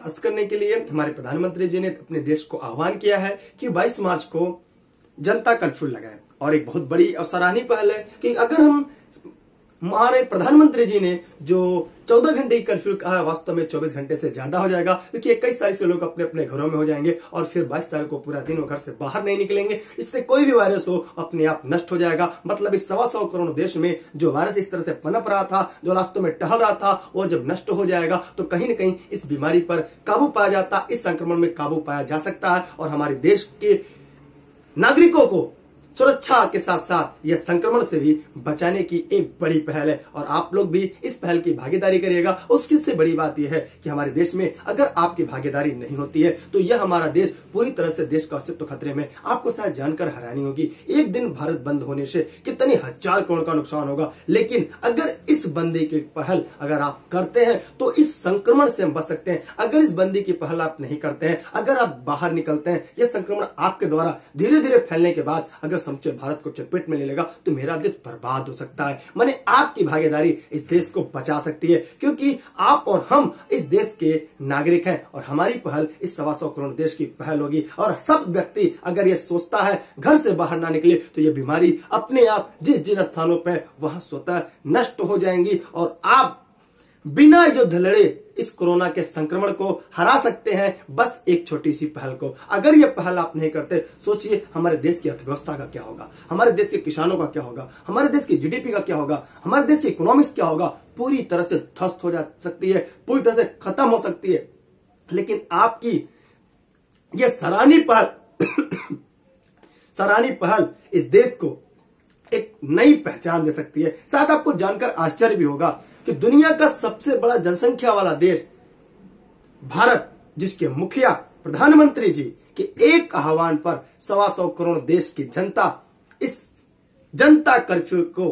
बर्खास्त करने के लिए हमारे प्रधानमंत्री जी ने अपने देश को आह्वान किया है कि 22 मार्च को जनता कर्फ्यू लगाए। और एक बहुत बड़ी और सराहनीय पहल है कि अगर हमारे प्रधानमंत्री जी ने जो 14 घंटे की कर्फ्यू कहा, वास्तव में 24 घंटे से ज्यादा हो जाएगा, क्योंकि 21 तारीख से लोग अपने अपने घरों में हो जाएंगे और फिर 22 तारीख को पूरा दिन वो घर से बाहर नहीं निकलेंगे। इससे कोई भी वायरस हो अपने आप नष्ट हो जाएगा। मतलब इस 125 करोड़ देश में जो वायरस इस तरह से पनप रहा था, जो रास्तों में टहल रहा था, वो जब नष्ट हो जाएगा तो कहीं न कहीं इस बीमारी पर काबू पाया जाता, इस संक्रमण में काबू पाया जा सकता है और हमारे देश के नागरिकों को सुरक्षा के साथ साथ यह संक्रमण से भी बचाने की एक बड़ी पहल है। और आप लोग भी इस पहल की भागीदारी करिएगा। उसकी से बड़ी बात यह है कि हमारे देश में अगर आपकी भागीदारी नहीं होती है तो यह हमारा देश पूरी तरह से, देश का अस्तित्व खतरे में। आपको शायद जानकर हैरानी होगी, एक दिन भारत बंद होने से कितने हजार करोड़ का नुकसान होगा, लेकिन अगर इस बंदी की पहल अगर आप करते हैं तो इस संक्रमण से हम बच सकते हैं। अगर इस बंदी की पहल आप नहीं करते हैं, अगर आप बाहर निकलते हैं, यह संक्रमण आपके द्वारा धीरे धीरे फैलने के बाद अगर समूचे भारत को चपेट में ले लेगा तो मेरा देश बर्बाद हो सकता है। माने आपकी भागीदारी इस देश को बचा सकती है, क्योंकि आप और हम इस देश के नागरिक हैं और हमारी पहल इस 125 करोड़ देश की पहल होगी। और सब व्यक्ति अगर ये सोचता है घर से बाहर ना निकले तो ये बीमारी अपने आप जिस जिन स्थानों पर वहां स्वतः नष्ट हो जाएंगी और आप बिना युद्ध लड़े इस कोरोना के संक्रमण को हरा सकते हैं, बस एक छोटी सी पहल को। अगर ये पहल आप नहीं करते, सोचिए हमारे देश की अर्थव्यवस्था का क्या होगा, हमारे देश के किसानों का क्या होगा, हमारे देश की जीडीपी का क्या होगा, हमारे देश की इकोनॉमिक्स क्या होगा। पूरी तरह से ध्वस्त हो जा सकती है, पूरी तरह से खत्म हो सकती है। लेकिन आपकी यह सराहनीय पहल इस देश को एक नई पहचान दे सकती है। शायद आपको जानकर आश्चर्य भी होगा कि दुनिया का सबसे बड़ा जनसंख्या वाला देश भारत, जिसके मुखिया प्रधानमंत्री जी के एक आह्वान पर 125 करोड़ देश की जनता इस जनता कर्फ्यू को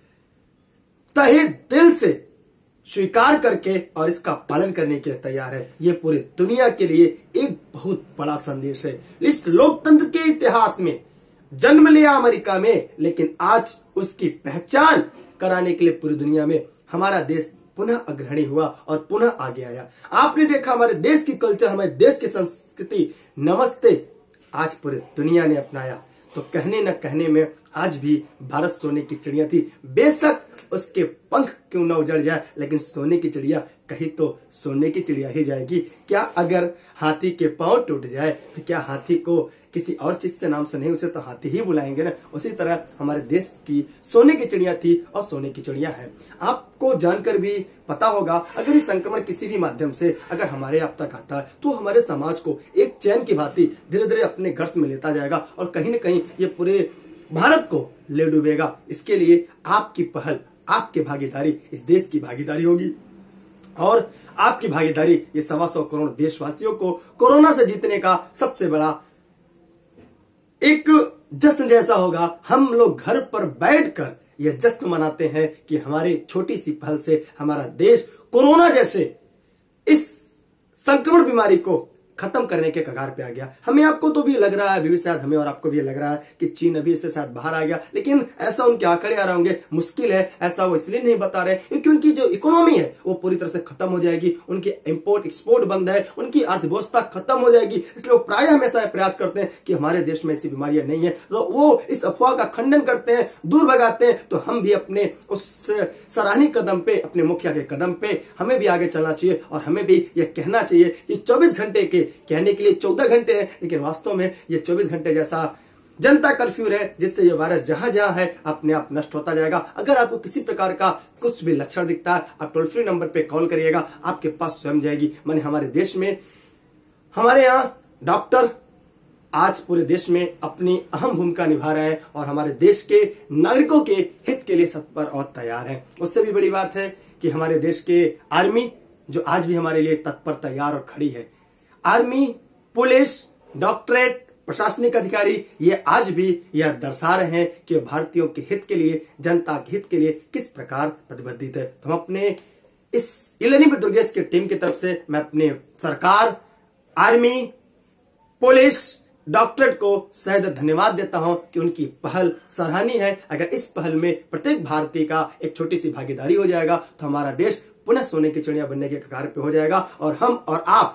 तहे दिल से स्वीकार करके और इसका पालन करने के लिए तैयार है। ये पूरी दुनिया के लिए एक बहुत बड़ा संदेश है। इस लोकतंत्र के इतिहास में जन्म लिया अमेरिका में, लेकिन आज उसकी पहचान कराने के लिए पूरी दुनिया में हमारा देश पुनः अग्रणी हुआ और पुनः आगे आया। आपने देखा हमारे देश की कल्चर, हमारे देश की संस्कृति नमस्ते आज पूरी दुनिया ने अपनाया। तो कहने न कहने में आज भी भारत सोने की चिड़िया थी। बेशक उसके पंख क्यों न उजड़ जाए, लेकिन सोने की चिड़िया कहीं तो सोने की चिड़िया ही जाएगी। क्या अगर हाथी के पांव टूट जाए तो क्या हाथी को किसी और चीज से नाम से नहीं, उसे तो हाथी ही बुलाएंगे ना। उसी तरह हमारे देश की सोने की चिड़िया थी और सोने की चिड़िया है। आपको जानकर भी पता होगा, अगर ये संक्रमण किसी भी माध्यम से अगर हमारे आप तक आता है तो हमारे समाज को एक चैन की भांति धीरे धीरे अपने गर्त में लेता जाएगा और कहीं न कहीं ये पूरे भारत को ले डूबेगा। इसके लिए आपकी पहल, आपकी भागीदारी इस देश की भागीदारी होगी और आपकी भागीदारी ये 125 करोड़ देशवासियों को कोरोना से जीतने का सबसे बड़ा एक जश्न जैसा होगा। हम लोग घर पर बैठकर यह जश्न मनाते हैं कि हमारी छोटी सी पहल से हमारा देश कोरोना जैसे इस संक्रमण बीमारी को खत्म करने के कगार पे आ गया। हमें आपको तो भी लग रहा है, अभी भी शायद हमें और आपको भी लग रहा है कि चीन अभी इससे शायद बाहर आ गया, लेकिन ऐसा उनके आंकड़े आ रहे होंगे, मुश्किल है। ऐसा वो इसलिए नहीं बता रहे क्योंकि उनकी जो इकोनॉमी है वो पूरी तरह से खत्म हो जाएगी, उनकी इंपोर्ट एक्सपोर्ट बंद है, उनकी अर्थव्यवस्था खत्म हो जाएगी। इसलिए वो प्राय हमेशा प्रयास करते हैं कि हमारे देश में ऐसी बीमारियां नहीं है, तो वो इस अफवाह का खंडन करते हैं, दूर भगाते हैं। तो हम भी अपने उस सराहनीय कदम पे, अपने मुखिया के कदम पे हमें भी आगे चलना चाहिए और हमें भी यह कहना चाहिए कि 24 घंटे के कहने के लिए 14 घंटे है, लेकिन वास्तव में ये 24 घंटे जैसा जनता कर्फ्यू है, जिससे ये वायरस जहां जहां है अपने आप नष्ट होता जाएगा। अगर आपको किसी प्रकार का कुछ भी लक्षण दिखता है, आप टोल फ्री नंबर पे कॉल करिएगा, आपके पास स्वयं जाएगी। माने हमारे देश में, हमारे यहाँ डॉक्टर आज पूरे देश में अपनी अहम भूमिका निभा रहे हैं और हमारे देश के नागरिकों के हित के लिए तत्पर और तैयार हैं। उससे भी बड़ी बात है कि हमारे देश के आर्मी जो आज भी हमारे लिए तत्पर, तैयार और खड़ी है। आर्मी, पुलिस, डॉक्टरेट, प्रशासनिक अधिकारी ये आज भी यह दर्शा रहे हैं कि भारतीयों के हित के लिए, जनता के हित के लिए किस प्रकार प्रतिबद्ध है। तो हम अपने इस इलनी में दुर्गेश की टीम की तरफ से मैं अपने सरकार, आर्मी, पुलिस, डॉक्टरेट को शायद धन्यवाद देता हूं कि उनकी पहल सराहनीय है। अगर इस पहल में प्रत्येक भारतीय का एक छोटी सी भागीदारी हो जाएगा तो हमारा देश पुनः सोने की चिड़िया बनने के कगार पे हो जाएगा और हम और आप इस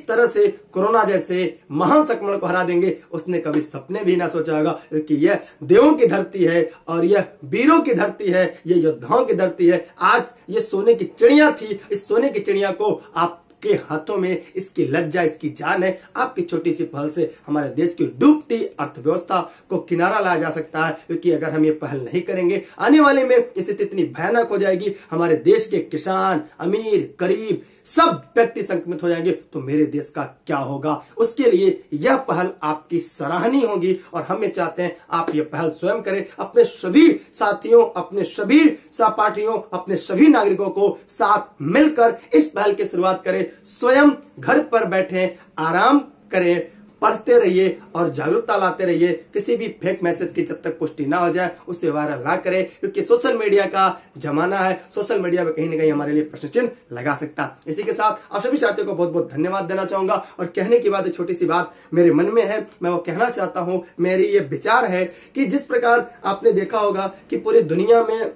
तरह से कोरोना जैसे महान संक्रमण को हरा देंगे, उसने कभी सपने भी ना सोचा होगा, क्योंकि यह देवों की धरती है और यह वीरों की धरती है, यह योद्धाओं की धरती है। आज ये सोने की चिड़िया थी, इस सोने की चिड़िया को आप के हाथों में इसकी लज्जा, इसकी जान है। आपकी छोटी सी पहल से हमारे देश की डूबती अर्थव्यवस्था को किनारा लाया जा सकता है, क्योंकि अगर हम ये पहल नहीं करेंगे आने वाले में स्थिति इतनी भयानक हो जाएगी, हमारे देश के किसान, अमीर, गरीब सब व्यक्ति संक्रमित हो जाएंगे, तो मेरे देश का क्या होगा। उसके लिए यह पहल आपकी सराहनीय होगी और हम ये चाहते हैं आप ये पहल स्वयं करें, अपने सभी साथियों, अपने सभी सहपाठियों, अपने सभी नागरिकों को साथ मिलकर इस पहल की शुरुआत करें। स्वयं घर पर बैठे आराम करें, पढ़ते रहिए और जागरूकता लाते रहिए। किसी भी फेक मैसेज की जब तक पुष्टि ना हो जाए उसे वायरल ना करें, क्योंकि सोशल मीडिया का जमाना है। सोशल मीडिया पे कहीं ना कहीं हमारे लिए प्रश्न चिन्ह लगा सकता है। इसी के साथ आप सभी साथियों को बहुत बहुत धन्यवाद देना चाहूंगा। और कहने की बात, एक छोटी सी बात मेरे मन में है, मैं वो कहना चाहता हूं। मेरी ये विचार है कि जिस प्रकार आपने देखा होगा कि पूरी दुनिया में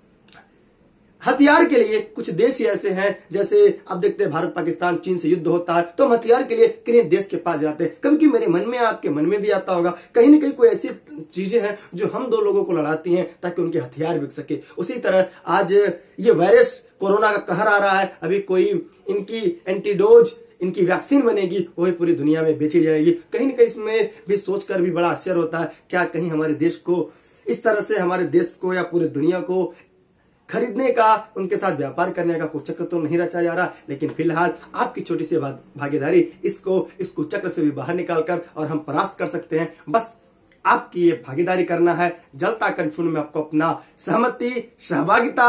हथियार के लिए कुछ देश ही ऐसे हैं, जैसे अब देखते हैं भारत पाकिस्तान चीन से युद्ध होता है तो हम हथियार के लिए किसी देश के पास जाते हैं। कभी मेरे मन में, आपके मन में भी आता होगा, कहीं ना कहीं कोई ऐसी चीजें हैं जो हम दो लोगों को लड़ाती हैं ताकि उनके हथियार बिक सके। उसी तरह आज ये वायरस कोरोना का कहर आ रहा है, अभी कोई इनकी एंटीडोज, इनकी वैक्सीन बनेगी, वही पूरी दुनिया में बेची जाएगी। कहीं ना कहीं इसमें भी सोचकर भी बड़ा आश्चर्य होता है, क्या कहीं हमारे देश को इस तरह से, हमारे देश को या पूरी दुनिया को खरीदने का, उनके साथ व्यापार करने का कोई चक्र तो नहीं रचा जा रहा। लेकिन फिलहाल आपकी छोटी सी भागीदारी इसको चक्र से भी बाहर निकालकर और हम परास्त कर सकते हैं। बस आपकी ये भागीदारी करना है। जलता कर्फ्यू में आपको अपना सहमति, सहभागिता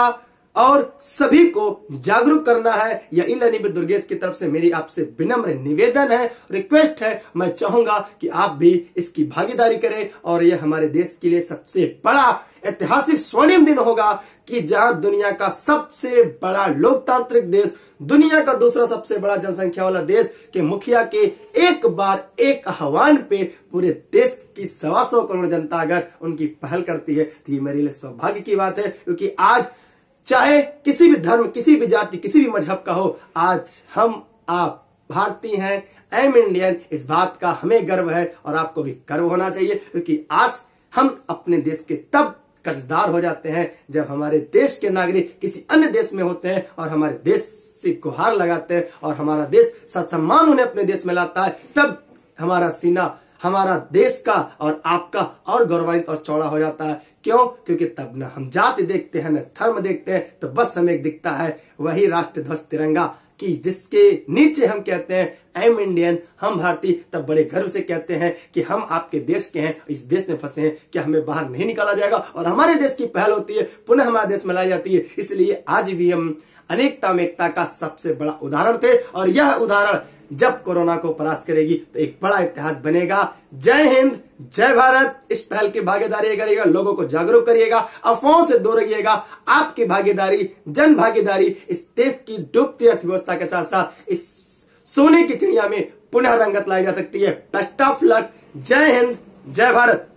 और सभी को जागरूक करना है। यह इलानी दुर्गेश की तरफ से मेरी आपसे विनम्र निवेदन है, रिक्वेस्ट है। मैं चाहूंगा कि आप भी इसकी भागीदारी करें और यह हमारे देश के लिए सबसे बड़ा ऐतिहासिक स्वर्णिम दिन होगा कि जहां दुनिया का सबसे बड़ा लोकतांत्रिक देश, दुनिया का दूसरा सबसे बड़ा जनसंख्या वाला देश के मुखिया के एक बार एक आह्वान पे पूरे देश की 125 करोड़ जनता अगर उनकी पहल करती है तो ये मेरे लिए सौभाग्य की बात है। क्योंकि आज चाहे किसी भी धर्म, किसी भी जाति, किसी भी मजहब का हो, आज हम आप भारतीय हैं, आई एम इंडियन, इस बात का हमें गर्व है और आपको भी गर्व होना चाहिए। क्योंकि आज हम अपने देश के तब कर्जदार हो जाते हैं जब हमारे देश के नागरिक किसी अन्य देश में होते हैं और हमारे देश से गुहार लगाते हैं और हमारा देश ससम्मान उन्हें अपने देश में लाता है, तब हमारा सीना हमारा देश का और आपका और गौरवान्वित और चौड़ा हो जाता है। क्यों? क्योंकि तब न हम जाति देखते हैं, न धर्म देखते हैं, तो बस हमें एक दिखता है वही राष्ट्र ध्वज तिरंगा, कि जिसके नीचे हम कहते हैं आई एम इंडियन, हम भारतीय। तब बड़े गर्व से कहते हैं कि हम आपके देश के हैं, इस देश में फंसे हैं, क्या हमें बाहर नहीं निकाला जाएगा। और हमारे देश की पहल होती है, पुनः हमारे देश में लाई जाती है। इसलिए आज भी हम अनेकता में एकता का सबसे बड़ा उदाहरण थे और यह उदाहरण जब कोरोना को परास्त करेगी तो एक बड़ा इतिहास बनेगा। जय हिंद, जय भारत। इस पहल की भागीदारी करिएगा, लोगों को जागरूक करिएगा, अफवाहों से दूर रहिएगा। आपकी भागीदारी, जन भागीदारी इस देश की डूबती अर्थव्यवस्था के साथ साथ इस सोने की चिड़िया में पुनः रंगत लाई जा सकती है। Best of luck. जय हिंद, जय भारत।